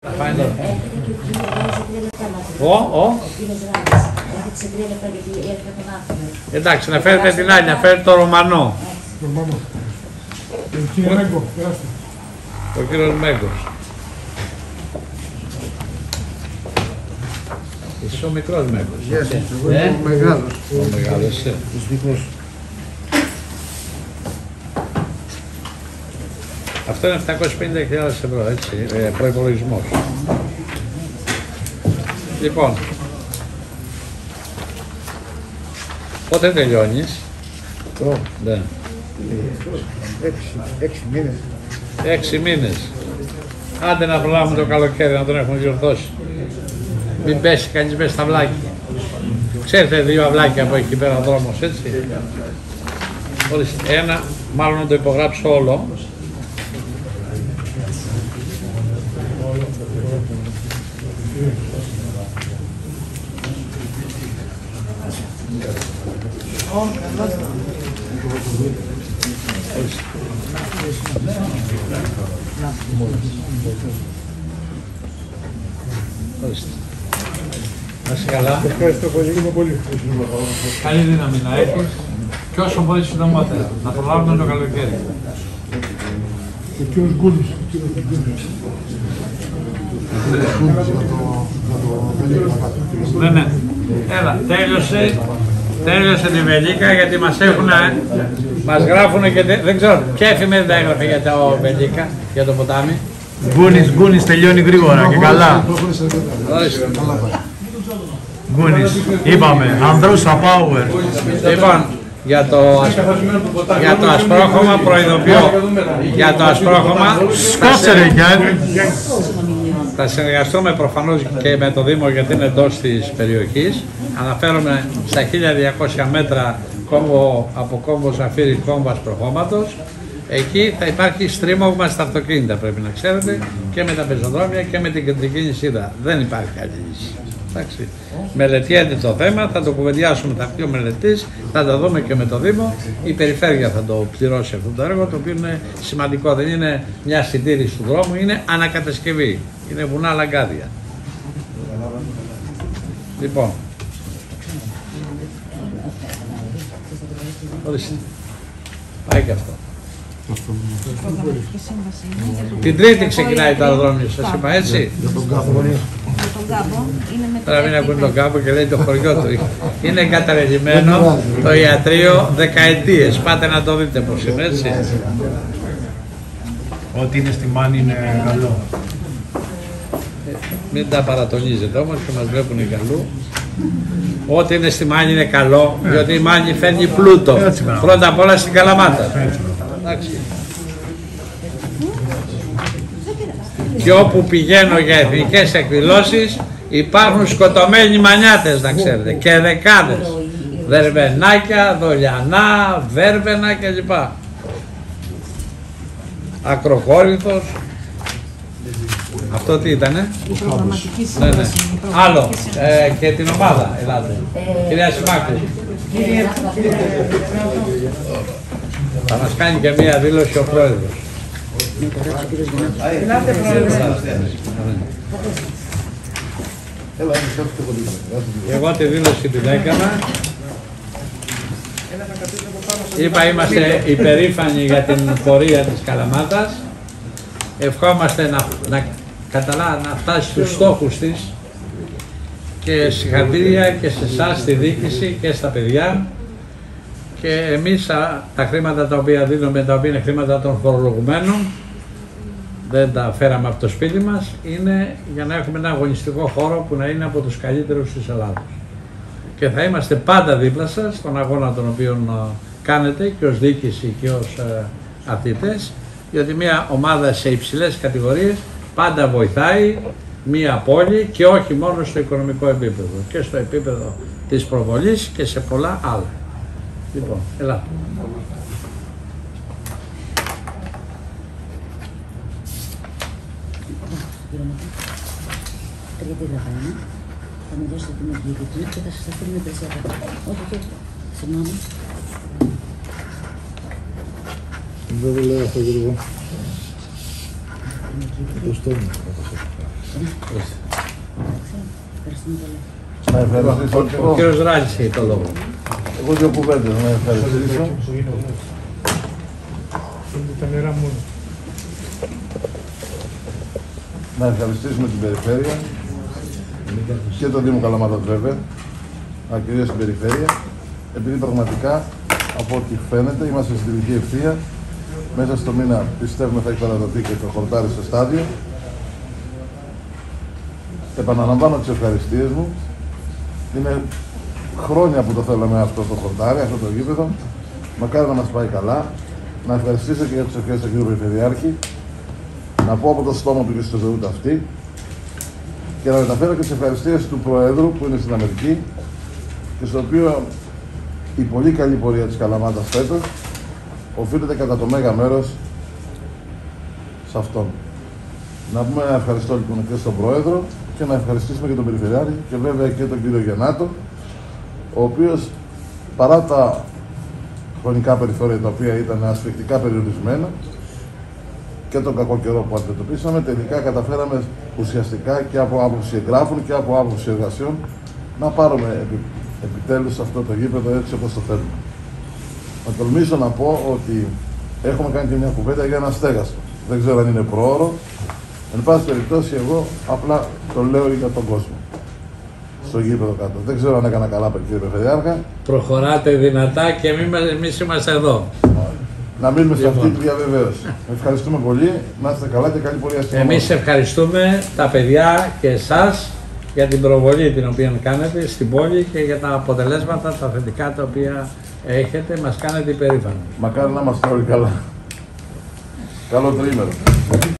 Εντάξει, να φέρετε την άλλη, να φέρετε το Ρωμανό. Ο κύριος Μέγκος. Είσαι ο μικρός Μέγκος. Ο μεγάλος. Ο μεγάλος, Αυτό είναι 750.000 ευρώ, έτσι, προϋπολογισμός. Λοιπόν, πότε τελειώνεις? Ναι. 6 μήνες. 6 μήνες. Άντε να προλάβουμε το καλοκαίρι να τον έχουμε διορθώσει. Μην πέσει κανείς μέσα στα αυλάκια. Ξέρετε 2 αυλάκια που έχει εκεί πέρα ο δρόμος, έτσι. Ένα, μάλλον να το υπογράψω όλο. Να είσαι καλά. Ευχαριστώ πολύ. Καλή δύναμη να έχεις και όσο μπορείς συντομότερα. Να προλάβουμε το καλοκαίρι. Ο κύριος Γκούλης. Ναι. Έλα, τέλειωσε τη Βελίκα γιατί μας γράφουνε και δεν ξέρω ποια εφημερίδα έγραφε για το Βελίκα, για το ποτάμι. Γκούνης τελειώνει γρήγορα και καλά. Γκούνης, είπαμε, Ανδρούσα Power. Λοιπόν, για το ασπρόχωμα προειδοποιώ. Για το ασπρόχωμα θα συνεργαστούμε προφανώς και με το Δήμο γιατί είναι εντός της περιοχής. Αναφέρομαι στα 1200 μέτρα κόμβο, από κόμβο Ζαφύρι κόμβο ασπροχώματος. Εκεί θα υπάρχει στρίμωγμα στα αυτοκίνητα, πρέπει να ξέρετε, και με τα πεζοδρόμια και με την κεντρική νησίδα. Δεν υπάρχει άλλη λύση. Εντάξει. Μελετιέται το θέμα, θα το κουβεντιάσουμε, θα πει ο μελετής, θα το δούμε και με το Δήμο. Η Περιφέρεια θα το πληρώσει αυτό το έργο, το οποίο είναι σημαντικό. Δεν είναι μια συντήρηση του δρόμου, είναι ανακατασκευή. Είναι βουνά λαγκάδια. Λοιπόν. Ορίστε. Πάει και αυτό. Την Τρίτη ξεκινάει το αεροδρόμιο, σας είπα, έτσι. Τώρα μην ακούνε τον κάμπο και λέει το χωριό του. Είναι εγκαταλελειμμένο το ιατρείο δεκαετίες. Πάτε να το δείτε πως είναι, έτσι. Ό,τι είναι στη Μάνη είναι καλό. Μην τα παρατονίζετε όμως και μας βλέπουν οι καλού. Ό,τι είναι στη Μάνη είναι καλό, διότι η Μάνη φέρνει πλούτο. Πρώτα απ' όλα στην Καλαμάτα. Εντάξει. Και όπου πηγαίνω για εθνικές εκδηλώσεις υπάρχουν σκοτωμένοι μανιάτες, να ξέρετε, και δεκάδες. Βερβενάκια, δολιανά, βέρβαινα κλπ. Ακροκόρυθος. Αυτό τι ήτανε? Ναι. Άλλο. Και την ομάδα, ελάτε. Κυρία Σιμάκου. Θα μας κάνει και μία δήλωση ο πρόεδρος. Εγώ τη δήλωση την έκανα. Είπα είμαστε υπερήφανοι για την πορεία της Καλαμάτας. Ευχόμαστε να φτάσει στους στόχους της και συγχαρητήρια και σε εσάς, στη διοίκηση και στα παιδιά. Και εμείς τα χρήματα τα οποία δίνουμε, τα οποία είναι χρήματα των φορολογουμένων, δεν τα φέραμε από το σπίτι μας, είναι για να έχουμε ένα αγωνιστικό χώρο που να είναι από τους καλύτερους της Ελλάδας. Και θα είμαστε πάντα δίπλα σας στον αγώνα τον οποίο κάνετε και ως διοίκηση και ως αθλητές, γιατί μια ομάδα σε υψηλές κατηγορίες πάντα βοηθάει μια πόλη και όχι μόνο στο οικονομικό επίπεδο, και στο επίπεδο της προβολής και σε πολλά άλλα. Λοιπόν, ελάτε. Θα μου δώσετε την εγγύη και θα σας τα στείλουμε περισσότερα. Όχι, συγγνώμη. Δεν το λέω αυτό, Γιώργο. Το στέλνω. Ευχαριστούμε πολύ. Να ευχαριστήσω. Ο κύριος Ράλης έχει το λόγο. Εγώ δύο κουβέντες να ευχαριστήσω. Είναι τα νερά μόνο. Να ευχαριστήσουμε την Περιφέρεια και τον Δήμο Καλαμάτας βέβαια, αλλά κυρίως την Περιφέρεια, επειδή πραγματικά από ό,τι φαίνεται είμαστε στην τελική ευθεία. Μέσα στο μήνα πιστεύουμε θα έχει παραδοθεί και το χορτάρι στο στάδιο. Επαναλαμβάνω τις ευχαριστίες μου. Είναι χρόνια που το θέλαμε αυτό το χορτάρι, αυτό το γήπεδο. Μακάρι να μας πάει καλά. Να ευχαριστήσω και για τις ευχές του κ. Περιφερειάρχη. Να πω από το στόμα του και στο Θεού αυτή. Και να μεταφέρω και τις ευχαριστίες του Προέδρου που είναι στην Αμερική και στο οποίο η πολύ καλή πορεία της Καλαμάτας φέτος οφείλεται κατά το μέγα μέρος σε αυτόν. Να πούμε ένα ευχαριστώ λοιπόν και στον Πρόεδρο και να ευχαριστήσουμε και τον Περιφερειάρχη και βέβαια και τον κύριο Γεννάτο, ο οποίος παρά τα χρονικά περιθώρια τα οποία ήταν ασφικτικά περιορισμένα και τον κακό καιρό που αντιμετωπίσαμε, τελικά καταφέραμε ουσιαστικά και από άποψη εγγράφων και από άποψη εργασιών να πάρουμε επιτέλους αυτό το γήπεδο έτσι όπως το θέλουμε. Να τολμήσω να πω ότι έχουμε κάνει και μια κουβέντα για ένα στέγαστρο. Δεν ξέρω αν είναι προώρο. Εν πάση περιπτώσει, εγώ απλά το λέω για τον κόσμο. Στο γήπεδο κάτω. Δεν ξέρω αν έκανα καλά, κύριε Περιφερειάρχα. Προχωράτε δυνατά και εμείς είμαστε εδώ. Να μείνουμε σε αυτή τη διαβεβαίωση. Ευχαριστούμε πολύ. Να είστε καλά και καλή πορεία στην ομάδα. Εμείς ευχαριστούμε τα παιδιά και εσάς για την προβολή την οποία κάνετε στην πόλη και για τα αποτελέσματα, τα θετικά τα οποία έχετε. Μας κάνετε υπερήφανοι. Μακάρι να είμαστε όλοι καλά. Καλό τριήμερο.